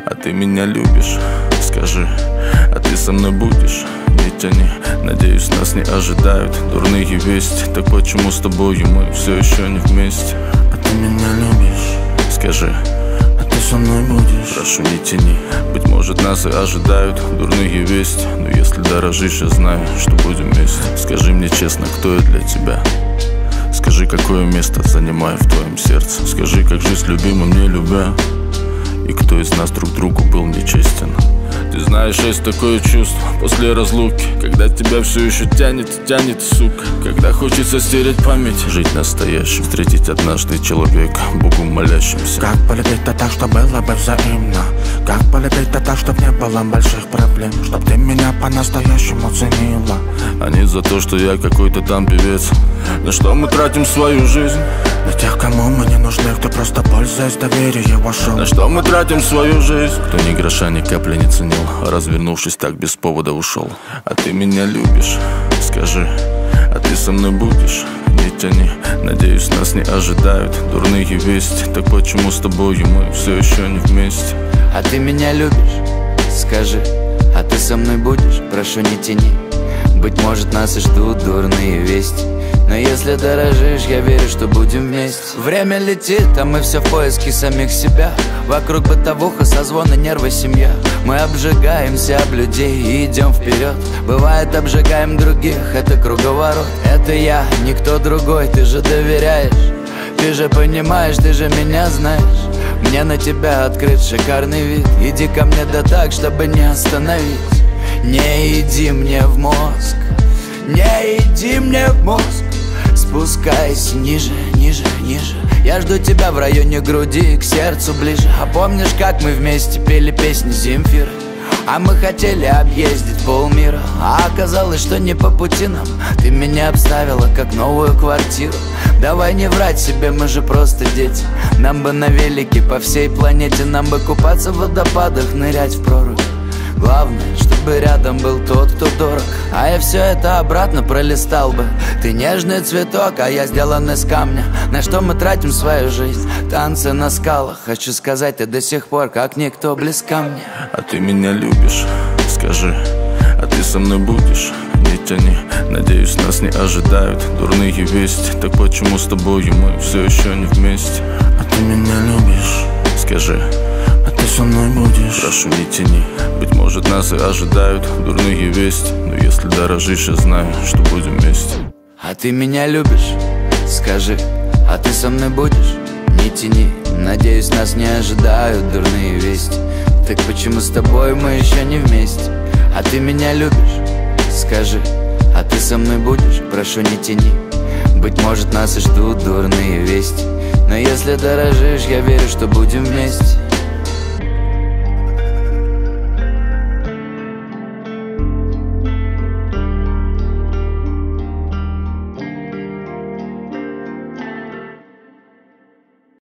А ты меня любишь, скажи, а ты со мной будешь? Не тяни, надеюсь, нас не ожидают дурные вести. Так почему с тобою мы все еще не вместе? А ты меня любишь, скажи, а ты со мной будешь? Прошу, не тяни, быть может, нас и ожидают дурные вести. Но если дорожишь, я знаю, что будем вместе. Скажи мне честно, кто я для тебя? Скажи, какое место занимаю в твоем сердце? Скажи, как жить с любимым, не любя? И кто из нас друг другу был нечестен? Ты знаешь, есть такое чувство после разлуки, когда тебя все еще тянет, сука. Когда хочется стереть память, жить настоящим, встретить однажды человека, Богу молящимся. Как полюбить-то так, что было бы взаимно? Как полюбить-то так, чтоб не было больших проблем? Чтоб ты меня по-настоящему ценила, а не за то, что я какой-то там певец. На что мы тратим свою жизнь? На тех, кому мы не нужны, кто просто пользуясь доверием вошел. На что мы тратим свою жизнь? Кто ни гроша, ни капли не ценил, развернувшись так без повода ушел. А ты меня любишь, скажи, а ты со мной будешь? Не тяни, надеюсь, нас не ожидают дурные вести. Так почему с тобою мы все еще не вместе? А ты меня любишь, скажи, а ты со мной будешь? Прошу, не тяни, быть может, нас и ждут дурные вести. Но если дорожишь, я верю, что будем вместе. Время летит, а мы все в поиске самих себя. Вокруг бытовуха, созвоны, нервы, семья. Мы обжигаемся об людей и идем вперед. Бывает, обжигаем других, это круговорот. Это я, никто другой, ты же доверяешь. Ты же понимаешь, ты же меня знаешь. Мне на тебя открыт шикарный вид. Иди ко мне да так, чтобы не остановить. Не иди мне в мозг, не иди мне в мозг. Спускайся ниже, ниже, ниже. Я жду тебя в районе груди, к сердцу ближе. А помнишь, как мы вместе пели песни Земфиры? А мы хотели объездить полмира, а оказалось, что не по пути нам. Ты меня обставила как новую квартиру. Давай не врать себе, мы же просто дети. Нам бы на велике по всей планете. Нам бы купаться в водопадах, нырять в прорубь. Главное, чтобы рядом был тот, кто дорог. А я все это обратно пролистал бы. Ты нежный цветок, а я сделан из камня. На что мы тратим свою жизнь? Танцы на скалах. Хочу сказать, ты до сих пор как никто близка мне. А ты меня любишь, скажи, а ты со мной будешь? Не тяни, надеюсь, нас не ожидают дурные вести. Так почему с тобою мы все еще не вместе? А ты меня любишь, скажи, а ты со мной будешь? Прошу, не тяни, быть может, нас и ожидают дурные вести. Но если дорожишь, я знаю, что будем вместе. А ты меня любишь, скажи, а ты со мной будешь? Не тяни, надеюсь, нас не ожидают дурные вести. Так почему с тобой мы еще не вместе? А ты меня любишь, скажи, а ты со мной будешь? Прошу, не тяни, быть может, нас и ждут дурные вести. Но если дорожишь, я верю, что будем вместе.